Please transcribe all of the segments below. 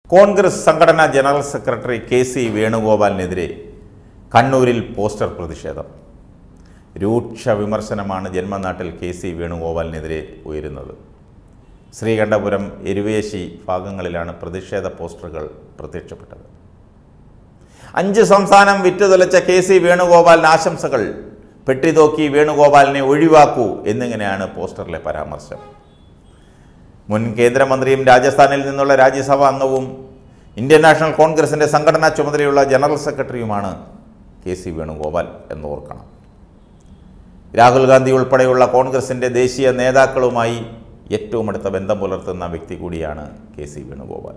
കോൺഗ്രസ് സംഘടനാ general secretary K C. വേണുഗോപാലിനെതിരെ കണ്ണൂരിൽ poster പ്രതിഷേധം. രൂക്ഷ വിമർശനമാണ് ജന്മനാട്ടിൽ കെ.സി. വേണുഗോപാലിനെതിരെ ഉയരുന്നത്. ശ്രീകണ്ഠപുരം, എരുവേശി ഭാഗങ്ങളിലാണ് പ്രതിഷേധ പോസ്റ്ററുകൾ പ്രത്യക്ഷപ്പെട്ടത്. 5 സംസ്ഥാനം വിറ്റുതൊലച്ച കെ.സി. വേണുഗോപാലിന് ആശംസകൾ. പെട്ടിതോക്കി വേണുഗോപാലിനെ ഒഴിവാക്കൂ എന്നിങ്ങനെയാണ് പോസ്റ്ററിലെ പരാമർശം. മുൻ കേന്ദ്രമന്ത്രിയും രാജസ്ഥാനിൽ നിന്നുള്ള രാജ്യസഭാ അംഗവും ഇന്ത്യൻ നാഷണൽ കോൺഗ്രസിൻ്റെ സംഘടനാ ചുമതലയുള്ള ജനറൽ സെക്രട്ടറിയുമാണ് കെ.സി. വേണുഗോപാൽ എന്നോർക്കണം. രാഹുൽ ഗാന്ധി ഉൾപ്പെടെയുള്ള കോൺഗ്രസിൻ്റെ ദേശീയ നേതാക്കളുമായി ഏറ്റവും അടുത്ത ബന്ധം പുലർത്തുന്ന വ്യക്തി കൂടിയാണ് കെ.സി. വേണുഗോപാൽ.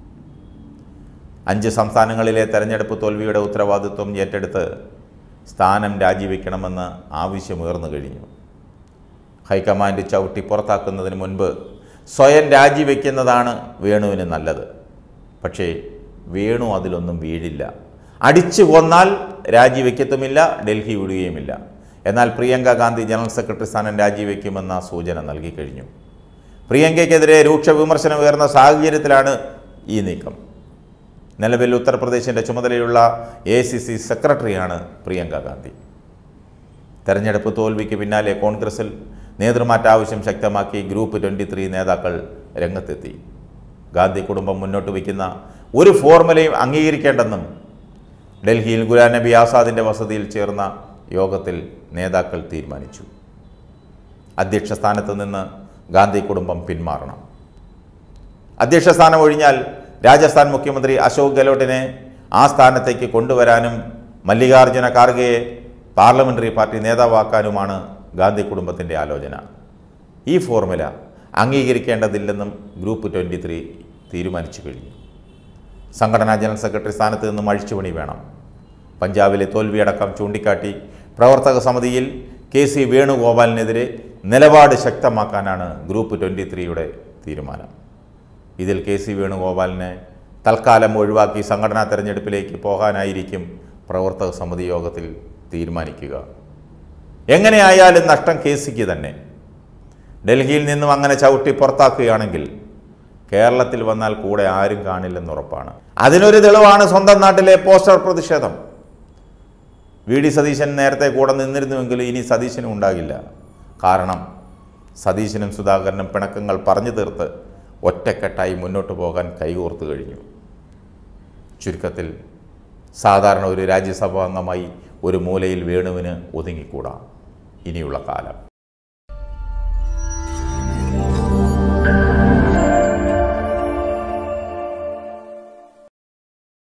5 സംസ്ഥാനങ്ങളിലെ തെരഞ്ഞെടുപ്പ് തോൽവിയുടെ ഉത്തരവാദിത്വം ഏറ്റെടുത്ത് സ്ഥാനം രാജിവെക്കണമെന്ന് ആവശ്യമുയർന്നു കഴിഞ്ഞു. ഹൈക്കമാൻഡ് ചവിട്ടി പുറത്താക്കുന്നതിന് മുൻപ് സ്വയം രാജിവെക്കുന്നതാണ് വേണുവിന് നല്ലത്. പക്ഷേ വേണു അതിലൊന്നും വീഴില്ല. അടിച്ചു കൊന്നാൽ രാജിവെക്കത്തുമില്ല, ഡൽഹി വിടുകയുമില്ല. എന്നാൽ പ്രിയങ്ക ഗാന്ധി ജനറൽ സെക്രട്ടറി സ്ഥാനം രാജിവെക്കുമെന്ന സൂചന നൽകിക്കഴിഞ്ഞു. പ്രിയങ്കയ്ക്കെതിരെ രൂക്ഷ വിമർശനം ഉയർന്ന സാഹചര്യത്തിലാണ് ഈ നീക്കം. നിലവിൽ ഉത്തർപ്രദേശിൻ്റെ ചുമതലയുള്ള AICC സെക്രട്ടറിയാണ് പ്രിയങ്ക ഗാന്ധി. തെരഞ്ഞെടുപ്പ് തോൽവിക്ക് പിന്നാലെ കോൺഗ്രസിൽ നേതൃമാറ്റ ആവശ്യം ശക്തമാക്കി ഗ്രൂപ്പ് 23 നേതാക്കൾ രംഗത്തെത്തി. ഗാന്ധി കുടുംബം മുന്നോട്ട് വയ്ക്കുന്ന ഒരു ഫോർമുലയും അംഗീകരിക്കേണ്ടെന്നും ഡൽഹിയിൽ ഗുലാം നബി ആസാദിൻ്റെ വസതിയിൽ ചേർന്ന യോഗത്തിൽ നേതാക്കൾ തീരുമാനിച്ചു. അധ്യക്ഷ സ്ഥാനത്ത് നിന്ന് ഗാന്ധി കുടുംബം പിന്മാറണം. അധ്യക്ഷ സ്ഥാനം ഒഴിഞ്ഞാൽ രാജസ്ഥാൻ മുഖ്യമന്ത്രി അശോക് ഗെഹ്ലോട്ടിനെ ആ സ്ഥാനത്തേക്ക് കൊണ്ടുവരാനും മല്ലികാർജ്ജുന ഖാർഗെയെ പാർലമെൻ്ററി പാർട്ടി നേതാവാക്കാനുമാണ് ഗാന്ധി കുടുംബത്തിൻ്റെ ആലോചന. ഈ ഫോർമുല അംഗീകരിക്കേണ്ടതില്ലെന്നും ഗ്രൂപ്പ് 23 തീരുമാനിച്ചു കഴിഞ്ഞു. സംഘടനാ ജനറൽ സെക്രട്ടറി സ്ഥാനത്ത് നിന്നും അഴിച്ചുപണി വേണം. പഞ്ചാബിലെ തോൽവിയടക്കം ചൂണ്ടിക്കാട്ടി പ്രവർത്തക സമിതിയിൽ കെ.സി. വേണുഗോപാലിനെതിരെ നിലപാട് ശക്തമാക്കാനാണ് ഗ്രൂപ്പ് 23യുടെ തീരുമാനം. ഇതിൽ കെ.സി. വേണുഗോപാലിനെ തൽക്കാലം ഒഴിവാക്കി സംഘടനാ തെരഞ്ഞെടുപ്പിലേക്ക് പോകാനായിരിക്കും പ്രവർത്തക സമിതി യോഗത്തിൽ തീരുമാനിക്കുക. എങ്ങനെയായാലും നഷ്ടം കെ.സിക്ക് തന്നെ. ഡൽഹിയിൽ നിന്നും അങ്ങനെ ചവിട്ടി പുറത്താക്കുകയാണെങ്കിൽ കേരളത്തിൽ വന്നാൽ കൂടെ ആരും കാണില്ലെന്നുറപ്പാണ്. അതിനൊരു തെളിവാണ് സ്വന്തം നാട്ടിലെ പോസ്റ്റർ പ്രതിഷേധം. വി.ഡി. സതീശൻ നേരത്തെ കൂടെ നിന്നിരുന്നുവെങ്കിലും ഇനി സതീശനും ഉണ്ടാകില്ല. കാരണം സതീശനും സുധാകരനും പിണക്കങ്ങൾ പറഞ്ഞു തീർത്ത് ഒറ്റക്കെട്ടായി മുന്നോട്ട് പോകാൻ കൈകോർത്ത് കഴിഞ്ഞു. ചുരുക്കത്തിൽ സാധാരണ ഒരു രാജ്യസഭാ അംഗമായി ഒരു മൂലയിൽ വേണുവിന് ഒതുങ്ങിക്കൂടാ ഇനിയുള്ള കാലം.